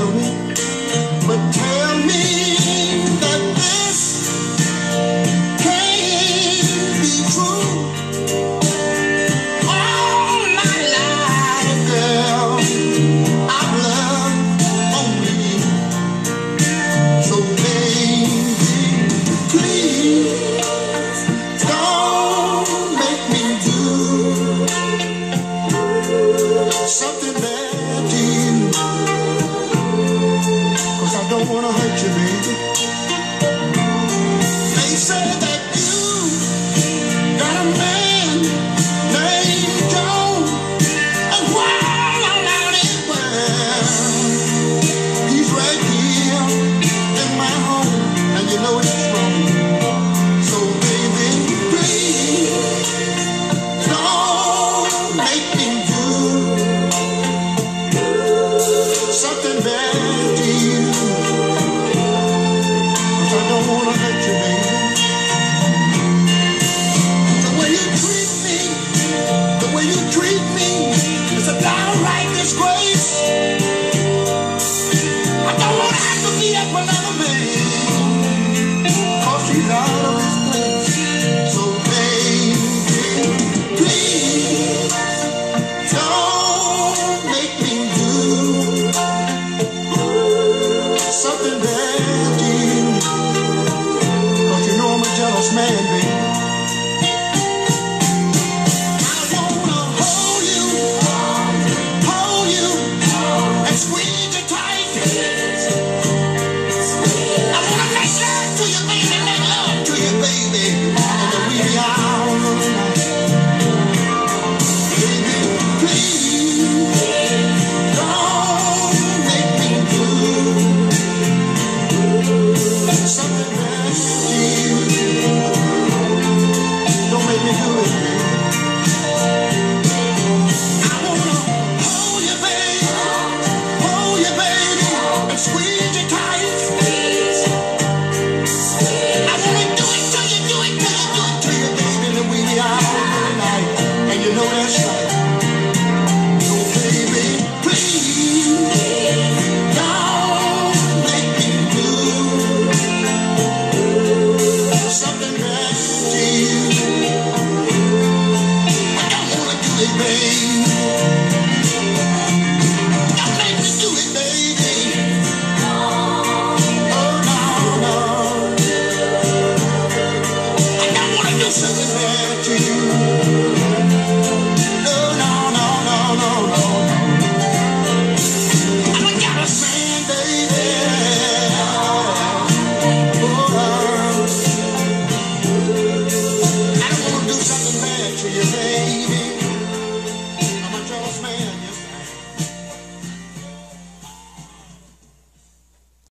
me, but tell me that this can't be true. All my life, girl, I've loved only you. So baby, please don't make me do something bad to you, 'cause I don't wanna hurt you, baby. They say that you got a man named Joe, and while I'm out in the world, he's right here in my home, and you know it's wrong. So baby, please don't make me do something bad to you, 'cause I don't wanna hurt you, baby. The way you treat me is a downright disgrace. I don't wanna have to be up for another man, 'cause he's out of his place. So baby, please don't make me do something bad to you, 'cause you know I'm a jealous man, baby. I wanna hold you, and squeeze you tight. I wanna make love to you, baby, make love to you, baby, in the wee hours of the night. Baby, please don't make me do something bad to you. Don't make me do it, baby. I wanna hold you, baby, and squeeze you tight. I wanna do it till you, baby, in the wee hours of the night, and you know that's right. So baby, please don't make me do something bad to you. I don't wanna do it, baby. Don't make me do it, baby. Oh no, no. I don't wanna do something bad to you.